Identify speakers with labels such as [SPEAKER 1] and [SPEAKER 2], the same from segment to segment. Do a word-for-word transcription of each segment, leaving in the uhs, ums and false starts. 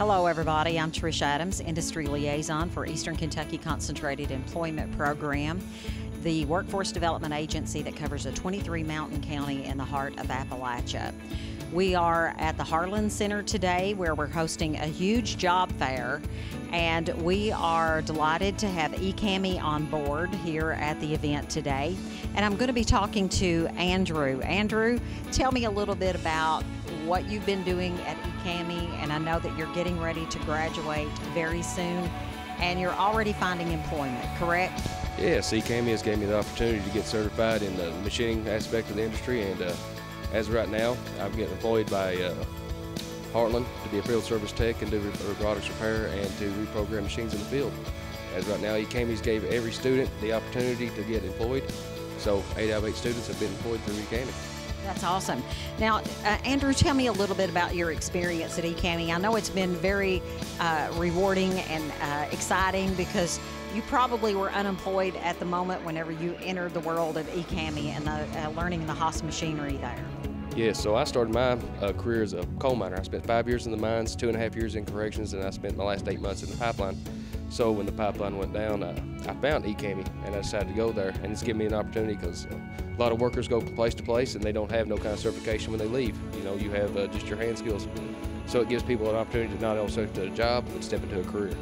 [SPEAKER 1] Hello everybody, I'm Trish Adams, Industry Liaison for Eastern Kentucky Concentrated Employment Program, the workforce development agency that covers a twenty-three mountain county in the heart of Appalachia. We are at the Harlan Center today where we're hosting a huge job fair, and we are delighted to have eKAMI on board here at the event today. And I'm going to be talking to Andrew. Andrew, tell me a little bit about what you've been doing at eKAMI, and I know that you're getting ready to graduate very soon and you're already finding employment, correct?
[SPEAKER 2] Yes, eKAMI has gave me the opportunity to get certified in the machining aspect of the industry, and uh, as of right now, I'm getting employed by uh, Harlan to be a field service tech and do robotics repair and to reprogram machines in the field. As of right now, eKAMI's gave every student the opportunity to get employed, so eight out of eight students have been employed through eKAMI.
[SPEAKER 1] That's awesome. Now, uh, Andrew, tell me a little bit about your experience at eKAMI. I know it's been very uh, rewarding and uh, exciting because you probably were unemployed at the moment whenever you entered the world of eKAMI and the, uh, learning the Haas machinery there.
[SPEAKER 2] Yes, so I started my uh, career as a coal miner. I spent five years in the mines, two and a half years in corrections, and I spent my last eight months in the pipeline. So when the pipeline went down, uh, I found eKAMI and I decided to go there, and it's given me an opportunity because uh, a lot of workers go place to place and they don't have no kind of certification when they leave. You know, you have uh, just your hand skills. So it gives people an opportunity to not only step into a job, but step into a career.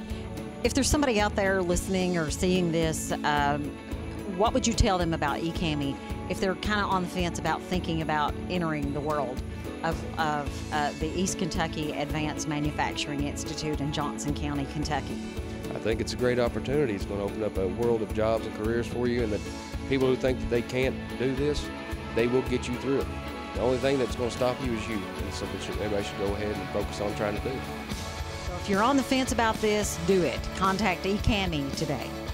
[SPEAKER 1] If there's somebody out there listening or seeing this, um, what would you tell them about eKAMI if they're kind of on the fence about thinking about entering the world of, of uh, the East Kentucky Advanced Manufacturing Institute in Johnson County, Kentucky?
[SPEAKER 2] I think it's a great opportunity. It's going to open up a world of jobs and careers for you, and that people who think that they can't do this, they will get you through it. The only thing that's going to stop you is you, and it's something that everybody should go ahead and focus on trying to do.
[SPEAKER 1] So if you're on the fence about this, do it. Contact eKAMI today.